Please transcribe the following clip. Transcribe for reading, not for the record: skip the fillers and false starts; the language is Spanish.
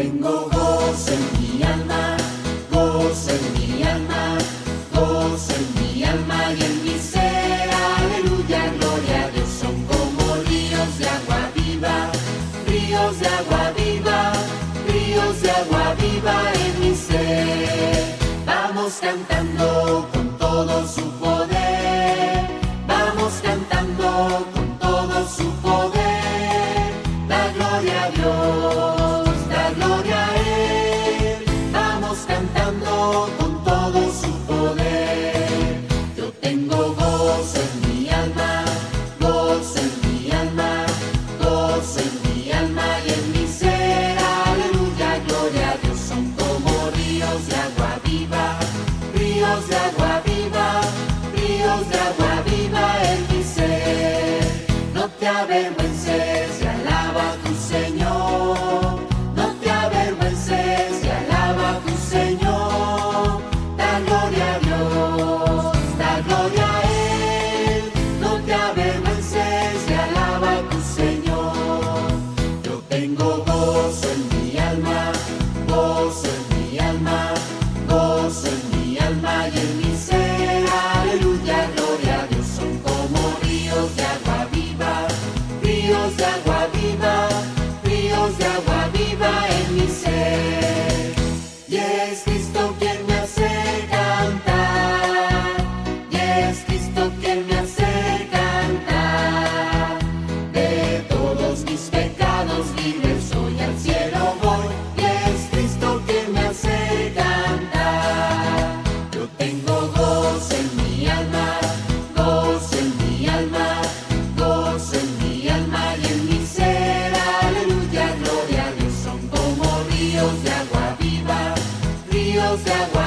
Tengo gozo en mi alma, gozo en mi alma, gozo en mi alma y en mi ser. Aleluya, gloria a Dios. Son como ríos de agua viva, ríos de agua viva, ríos de agua viva en mi ser. Vamos cantando con todo su poder, vamos cantando con todo su poder. Da gloria a Dios, da gloria a Él. Vamos cantando con todo su poder. Yo tengo gozo en mi alma, gozo en mi alma, gozo en mi alma y en mi ser. Aleluya, gloria a Dios. Son como ríos de agua viva, ríos de agua viva, ríos de agua viva en mi ser. No te avergüences y alaba a tu Señor, no te avergüences y alaba a tu Señor. Da gloria a Dios, da gloria a Él. No te avergüences y alaba a tu Señor. Yo tengo gozo en mi alma, gozo en mi alma, gozo en mi alma y en mi ser. Aleluya, gloria a Dios. Son como ríos de agua viva, ríos de agua viva, ríos de agua viva en mi ser. Y es Cristo quien me hace cantar, y es Cristo quien me hace cantar. De todos mis pecados libre soy, al cielo voy, y es Cristo quien me hace cantar. Yo tengo gozo en mi alma, gozo en mi alma, gozo en mi alma y en mi ser. Aleluya, gloria a Dios. Son como ríos de agua viva, ríos de agua